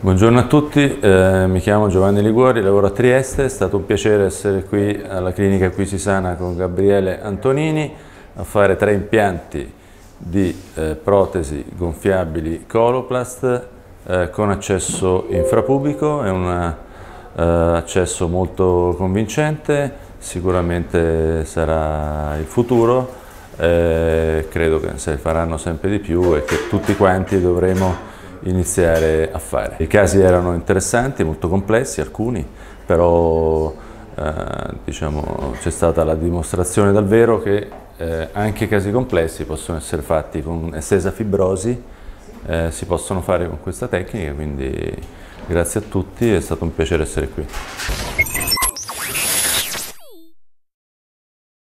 Buongiorno a tutti, mi chiamo Giovanni Liguori, lavoro a Trieste, è stato un piacere essere qui alla clinica Acquisisana con Gabriele Antonini a fare 3 impianti di protesi gonfiabili Coloplast con accesso infrapubico. È un accesso molto convincente, sicuramente sarà il futuro, credo che se ne faranno sempre di più e che tutti quanti dovremo iniziare a fare. I casi erano interessanti, molto complessi alcuni, però diciamo, c'è stata la dimostrazione dal vero che anche casi complessi possono essere fatti con estesa fibrosi, si possono fare con questa tecnica, quindi grazie a tutti, è stato un piacere essere qui.